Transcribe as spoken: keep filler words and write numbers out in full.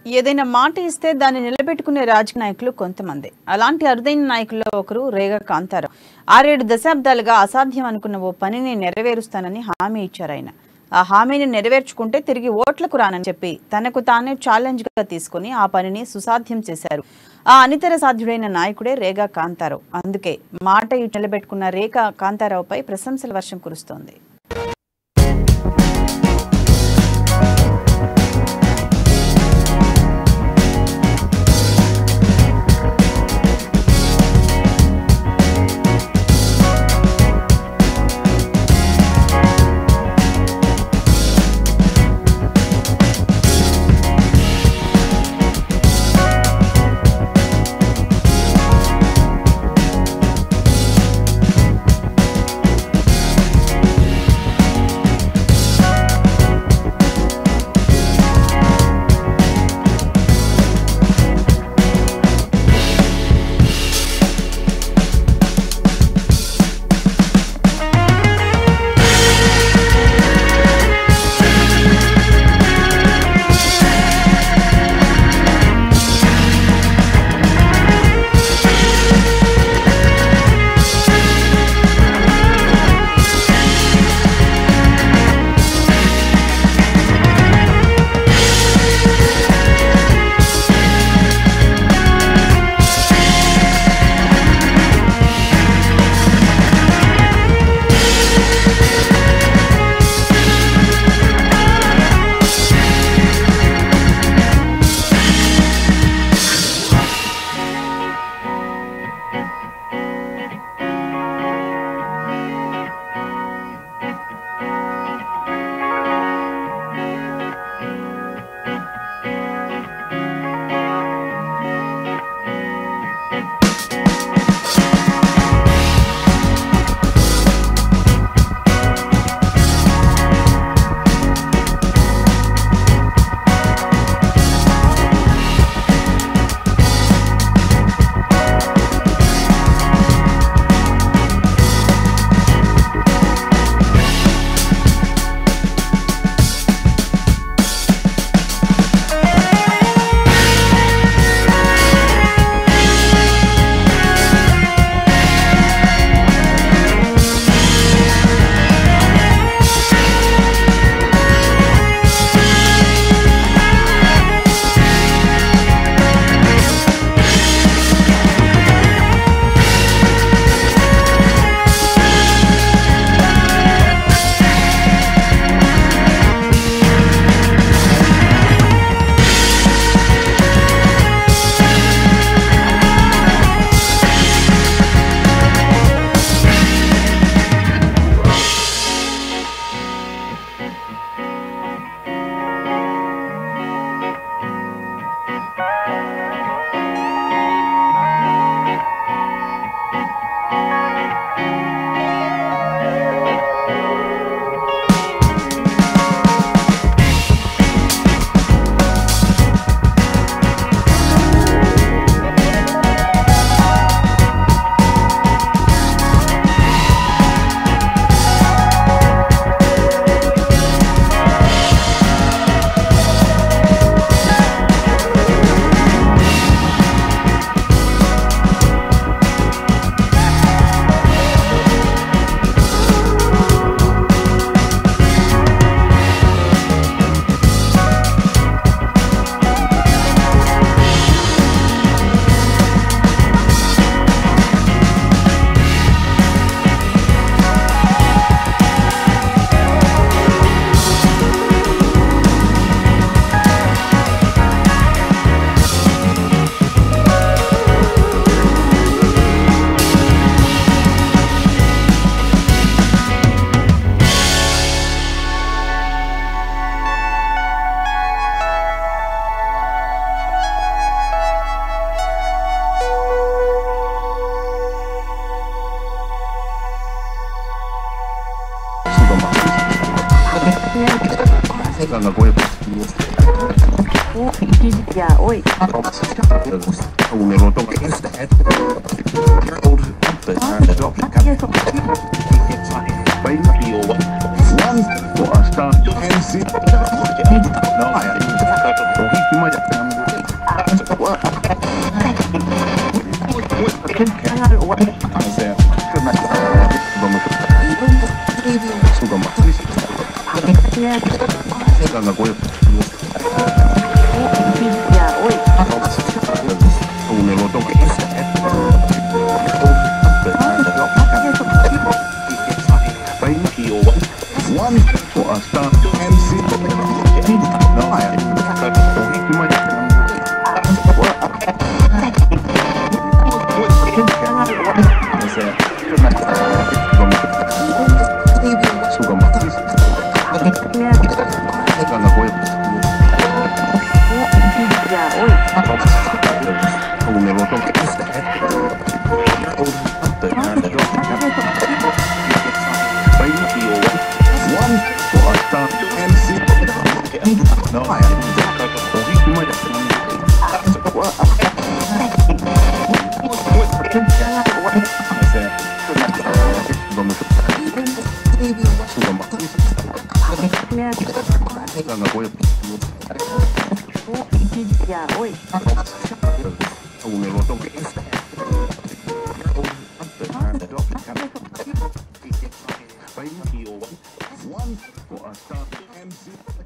ఏదైనా మాట ఇస్తే దాన్ని నిలబెట్టుకునే రాజకీయ నాయకులు కొంతమంది. అలాంటి అరుదైన నాయకుల్లో ఒకరు రేగా కాంతారావు. ఆరేడు దశాబ్దాలుగా అసాధ్యం అనుకున్న ఓ పనిని నెరవేరుస్తానని హామీ ఇచ్చారు ఆయన. ఆ హామీని నెరవేర్చుకుంటే తిరిగి ఓట్లకు రానని చెప్పి తనకు తానే ఛాలెంజ్ గా తీసుకుని ఆ పనిని సుసాధ్యం చేశారు. ఆ అనితర సాధ్యుడైన నాయకుడే రేగా కాంతారావు. అందుకే మాట నిలబెట్టుకున్న రేగా కాంతారావుపై ప్రశంసల వర్షం కురుస్తోంది. Ya, hoy. One, One for a start M C. No, I am. One for a start M C. No, I am. One for a start M C.